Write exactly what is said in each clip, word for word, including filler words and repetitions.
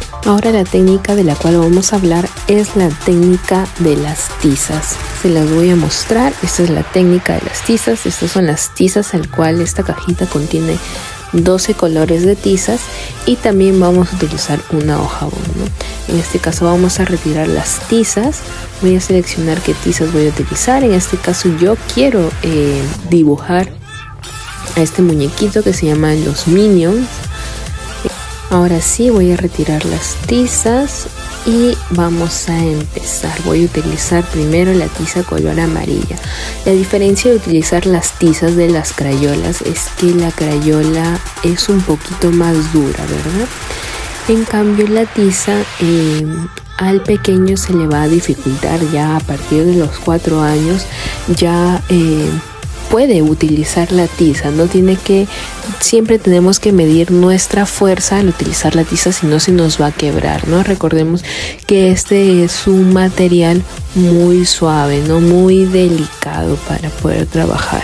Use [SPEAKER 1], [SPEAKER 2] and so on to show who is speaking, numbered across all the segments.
[SPEAKER 1] Ahora la técnica de la cual vamos a hablar es la técnica de las tizas. Se las voy a mostrar. Esta es la técnica de las tizas. Estas son las tizas al cual esta cajita contiene doce colores de tizas y también vamos a utilizar una hoja bond, ¿no? En este caso vamos a retirar las tizas. Voy a seleccionar qué tizas voy a utilizar. En este caso yo quiero eh, dibujar a este muñequito que se llama los Minions. Ahora sí voy a retirar las tizas y vamos a empezar. Voy a utilizar primero la tiza color amarilla. La diferencia de utilizar las tizas de las crayolas es que la crayola es un poquito más dura, ¿verdad? En cambio la tiza eh, al pequeño se le va a dificultar. Ya a partir de los cuatro años ya eh, puede utilizar la tiza, no tiene que, siempre tenemos que medir nuestra fuerza al utilizar la tiza, si no se nos va a quebrar, ¿no? Recordemos que este es un material muy suave, ¿no? Muy delicado para poder trabajar.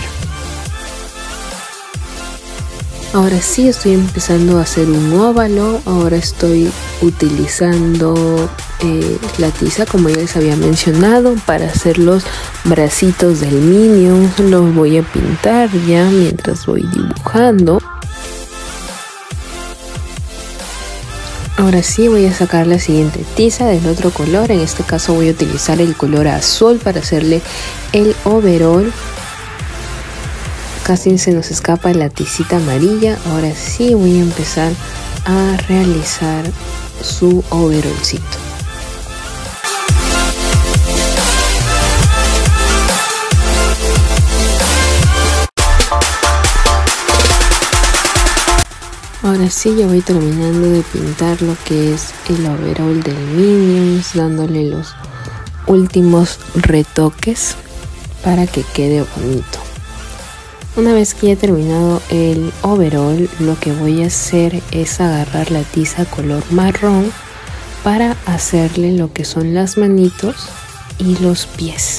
[SPEAKER 1] Ahora sí estoy empezando a hacer un óvalo. Ahora estoy utilizando eh, la tiza, como ya les había mencionado, para hacer los bracitos del Minion. Los voy a pintar ya mientras voy dibujando. Ahora sí voy a sacar la siguiente tiza del otro color. En este caso voy a utilizar el color azul para hacerle el overall. Casi se nos escapa la tizita amarilla. Ahora sí voy a empezar a realizar su overallcito. Ahora sí ya voy terminando de pintar lo que es el overall del Minions, dándole los últimos retoques para que quede bonito. Una vez que ya he terminado el overall, lo que voy a hacer es agarrar la tiza color marrón para hacerle lo que son las manitos y los pies.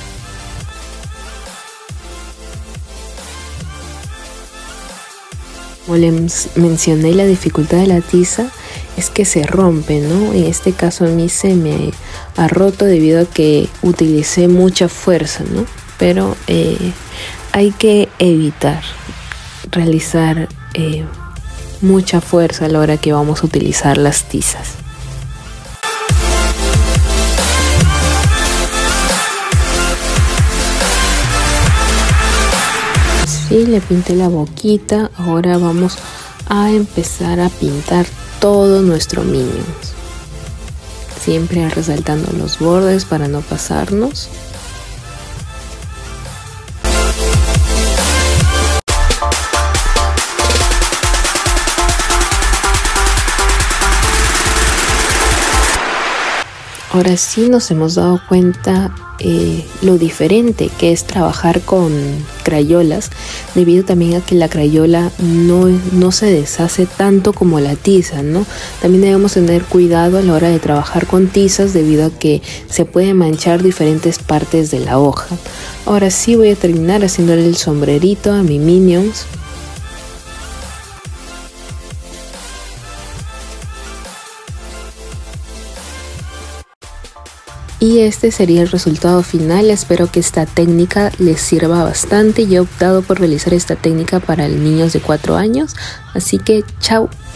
[SPEAKER 1] Como les mencioné, la dificultad de la tiza es que se rompe, ¿no? En este caso a mí se me ha roto debido a que utilicé mucha fuerza, ¿no? Pero eh, hay que evitar realizar eh, mucha fuerza a la hora que vamos a utilizar las tizas. Sí, le pinté la boquita. Ahora vamos a empezar a pintar todo nuestro Minions. Siempre resaltando los bordes para no pasarnos. Ahora sí nos hemos dado cuenta eh, lo diferente que es trabajar con crayolas, debido también a que la crayola no, no se deshace tanto como la tiza, ¿no? También debemos tener cuidado a la hora de trabajar con tizas debido a que se puede manchar diferentes partes de la hoja. Ahora sí voy a terminar haciéndole el sombrerito a mi Minions. Y este sería el resultado final. Espero que esta técnica les sirva bastante. Yo he optado por realizar esta técnica para niños de cuatro años. Así que chao.